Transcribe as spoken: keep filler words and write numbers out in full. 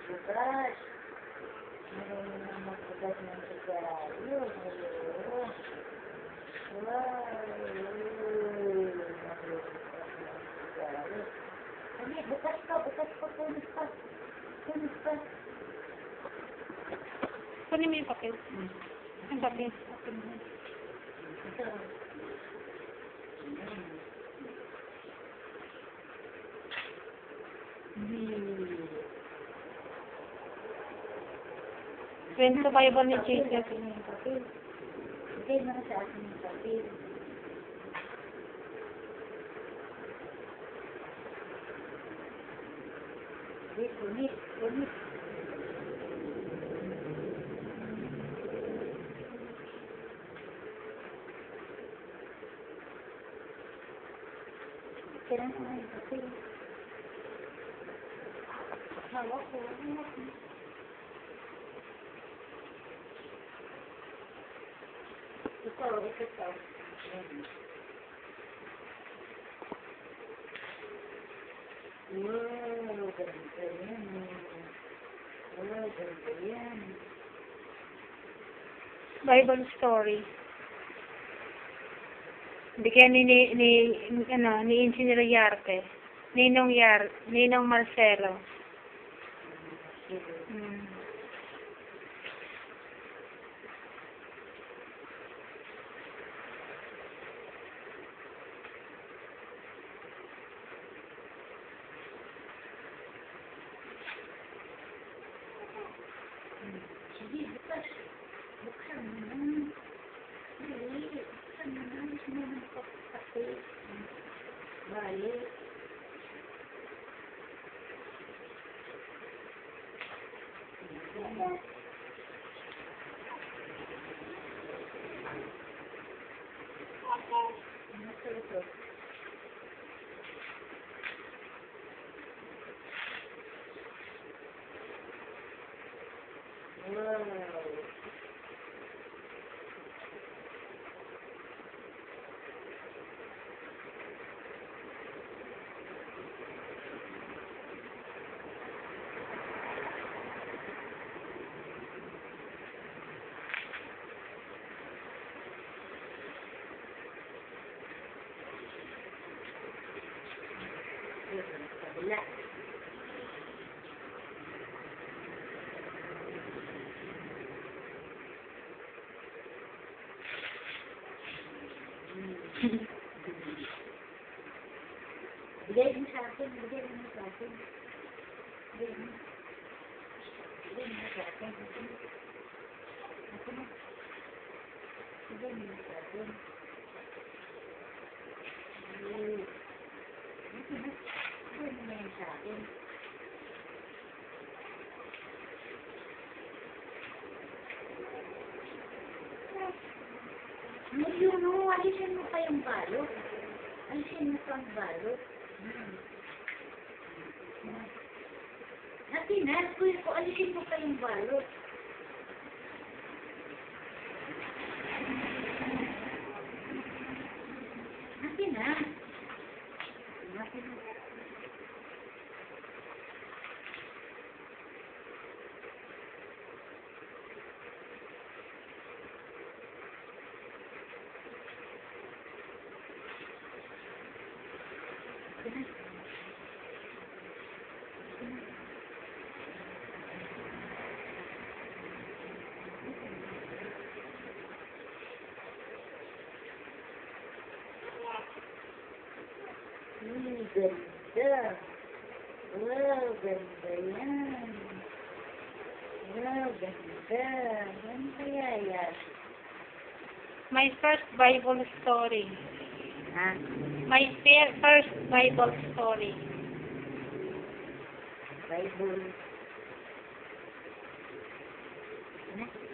Bukas. Marunong na magbukas ng regalo. Wow. Ano, bukas ka, bukas ka, punis ka. Punis ka. Kunin mo yung papel. Hmm. Ang papel. Papel mo. Ito. Kwento Bible ni Jesus. Bigay mo na sa akin yung papel. Wait, punit, punit. Kailan mo na yung papel? Hawak ko, hawak ko. Ito, ito, ito. Wow, ganda yan. Wow, ganda yan. Bible story. Bigyan ni, ni, ni, ano, ni Engineer Yarte. Ninong Yar, Ninong Marcelo. Hmm. Sige, bukas. Buksan mo na. Dali, buksan mo na. Gusto mo na kapatid. Balik. Ano ito ito? Wow. Kabila. Bigay mo sa akin, bigay mo sa akin. Bigay mo. Bigay mo sa akin. Ako na. Bigay mo sa akin. Bigay mo yan sa akin. Ngayon mo, alisin mo pa yung balot. Alisin mo pa ang balot. Hmm. Hati na, kuya ko, alisin mo pa yung balot. Hati na. Hati na. Hmm, ganda. Wow, ganda yan. Wow, ganda. Ano kaya yan? My first Bible story. Ha? My fir- first Bible story. Bible. Ano?